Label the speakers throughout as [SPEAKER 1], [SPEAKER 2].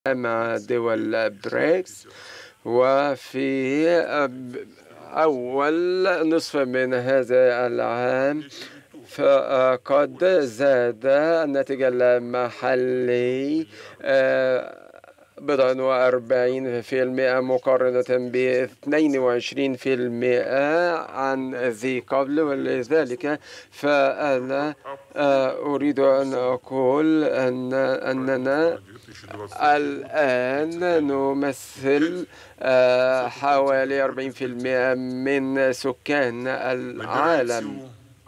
[SPEAKER 1] مع دول بريكس. وفي أول نصف من هذا العام فقد زاد الناتج المحلي 40% مقارنة ب22% عن ذي قبل. ولذلك فأنا أريد أن أقول أننا الآن نمثل حوالي 40% من سكان العالم،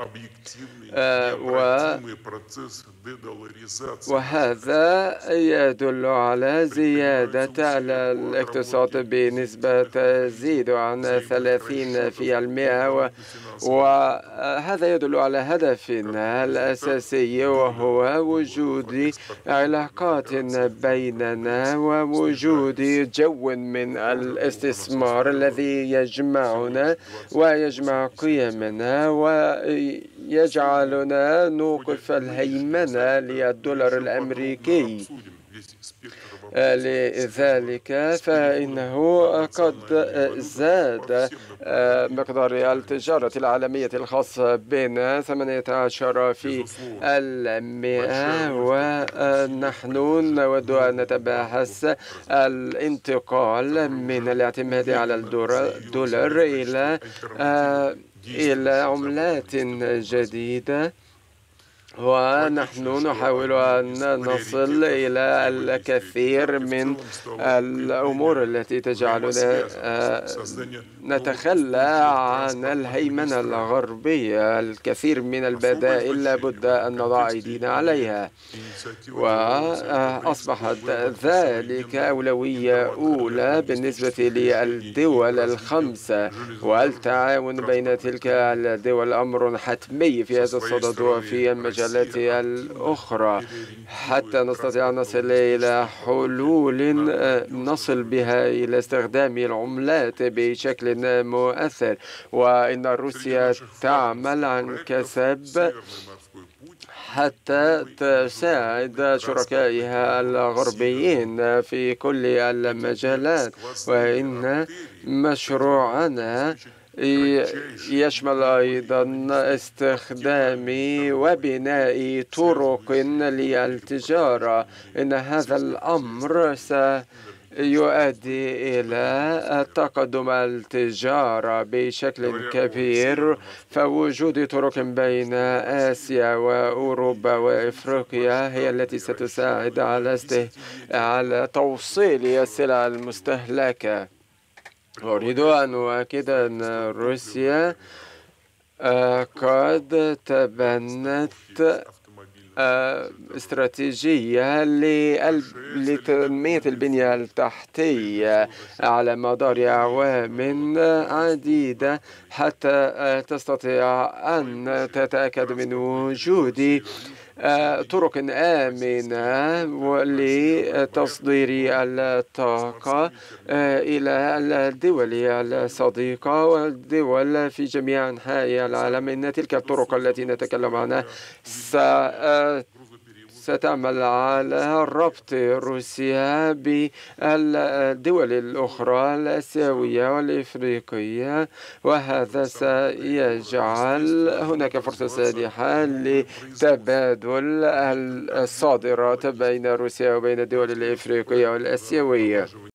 [SPEAKER 1] وهذا يدل على زيادة الاقتصاد بنسبة تزيد عن 30%، وهذا يدل على هدفنا الأساسي، وهو وجود علاقات بيننا ووجود جو من الاستثمار الذي يجمعنا ويجمع قيمنا ويجعلنا نوقف الهيمنة للدولار الأمريكي. لذلك فإنه قد زاد مقدار التجارة العالمية الخاصة بنا 18%، ونحن نود أن نتباحث الانتقال من الاعتماد على الدولار إلى عملات جديدة، ونحن نحاول أن نصل إلى الكثير من الأمور التي تجعلنا نتخلى عن الهيمنة الغربية. الكثير من البدائل لابد أن نضع أيدينا عليها، وأصبحت ذلك أولوية أولى بالنسبة للدول الخمسة، والتعاون بين تلك الدول أمر حتمي في هذا الصدد وفي المجالات الأخرى، حتى نستطيع أن نصل إلى حلول نصل بها إلى استخدام العملات بشكل مؤثر. وإن روسيا تعمل عن كسب حتى تساعد شركائها الغربيين في كل المجالات، وإن مشروعنا يشمل أيضا استخدام وبناء طرق للتجارة. إن هذا الأمر سيؤدي إلى تقدم التجارة بشكل كبير، فوجود طرق بين آسيا وأوروبا وإفريقيا هي التي ستساعد على توصيل السلع المستهلكة. أريد أن أؤكد أن روسيا قد تبنت استراتيجية لتنمية البنية التحتية على مدار أعوام عديدة، حتى تستطيع أن تتأكد من وجود طرق آمنة لتصدير الطاقة إلى الدول الصديقة والدول في جميع أنحاء العالم. إن تلك الطرق التي نتكلم عنها ستعمل على ربط روسيا بالدول الأخرى الآسيوية والإفريقية، وهذا سيجعل هناك فرصة سانحة لتبادل الصادرات بين روسيا وبين الدول الإفريقية والآسيوية.